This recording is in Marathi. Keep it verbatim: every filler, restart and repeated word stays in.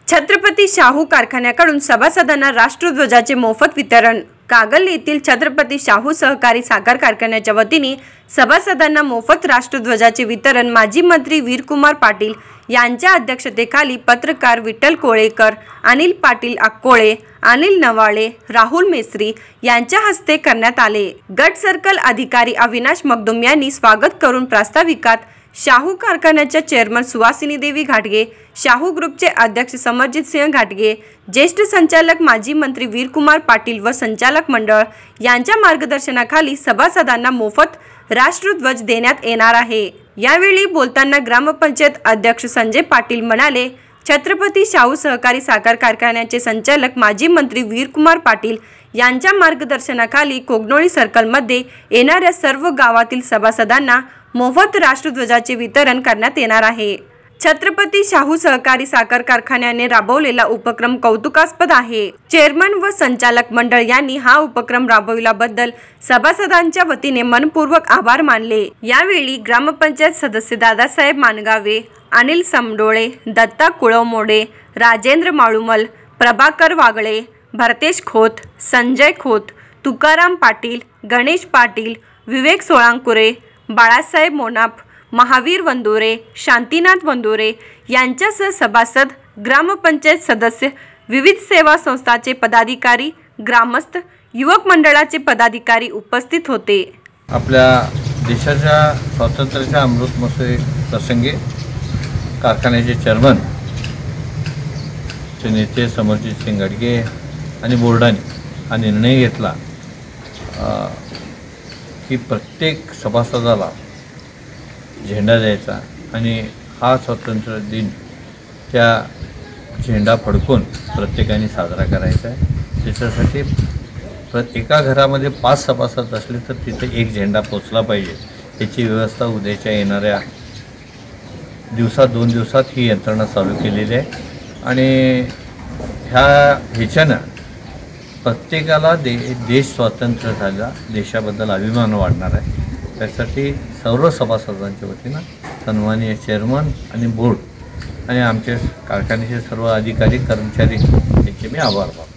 छत्रपती शाहू कारखान्याकडून सभासदांना राष्ट्रध्वजाचे मोफत वितरण। कागल येथील छत्रपती शाहू सहकारी साखर कारखान्याच्या वतीने सभासदांना मोफत राष्ट्रध्वजाचे वितरण माजी मंत्री वीरकुमार पाटील यांच्या अध्यक्षतेखाली पत्रकार विठ्ठल कोळेकर, अनिल पाटील अक्कोळे, अनिल नवाळे, राहुल मेस्त्री यांच्या हस्ते करण्यात आले। गट सर्कल अधिकारी अविनाश मगदुम यांनी स्वागत करून प्रास्ताविकात शाहू कारखान्याच्या चेअरमन सुहासिनी देवी घाटगे, शाहू ग्रुपचे अध्यक्ष समरजित सिंह घाटगे, ज्येष्ठ संचालक माजी मंत्री वीरकुमार पाटील व संचालक मंडळ यांच्या मार्गदर्शनाखाली सभासदांना मोफत राष्ट्रध्वज देण्यात येणार आहे। यावेळी बोलताना ग्रामपंचायत अध्यक्ष संजय पाटील म्हणाले, छत्रपती शाहू सहकारी साखर कारखान्याचे संचालक माजी मंत्री वीरकुमार पाटील यांच्या मार्गदर्शनाखाली कोगनोळी सर्कलमध्ये येणाऱ्या सर्व गावातील सभासदांना मोफत राष्ट्रध्वजाचे वितरण करण्यात येणार आहे। छत्रपती शाहू सहकारी साखर कारखान्याने राबवलेला उपक्रम कौतुकास्पद आहे। चेअरमन व संचालक मंडळ यांनी हा उपक्रम राबविल्याबद्दल सभासदांच्या वतीने मनपूर्वक आभार मानले। यावेळी ग्रामपंचायत सदस्य दादासाहेब मानगावे, अनिल समडोळे, दत्ता कुळवमोडे, राजेंद्र माळुमल, प्रभाकर वागळे, भरतेश खोत, संजय खोत, तुकाराम पाटील, गणेश पाटील, विवेक सोळांकुरे, बाळासाहेब मोनाप, महावीर वंदुरे, शांतीनाथ वंदुरे यांच्यासह सभासद, ग्रामपंचायत सदस्य, विविध सेवा संस्थांचे पदाधिकारी, ग्रामस्थ, युवक मंडळाचे पदाधिकारी उपस्थित होते। आपल्या देशाच्या स्वातंत्र्याच्या अमृत महोत्सवी प्रसंगी कारखान्याचे चेअरमन चे नेते समरजित सिंह घाटगे आणि बोर्डाने हा निर्णय घेतला की प्रत्येक सभासदाला झेंडा द्यायचा आणि हा स्वातंत्र्य दिन त्या झेंडा फडकून प्रत्येकाने साजरा करायचा आहे। त्याच्यासाठी प्रत एका घरामध्ये पाच सभासद असले तर तिथे एक झेंडा पोचला पाहिजे याची व्यवस्था उद्याच्या येणाऱ्या दिवसात दोन दिवसात ही यंत्रणा चालू केलेली आहे आणि ह्या ह्याच्यानं प्रत्येकाला दे देश स्वतंत्र झाला, देशाबद्दल अभिमान वाढणार आहे। त्यासाठी सर्व सभासदांच्या वतीनं सन्माननीय चेअरमन आणि बोर्ड आणि आमचे कारखान्याचे सर्व अधिकारी कर्मचारी यांचे मी आभार मानतो।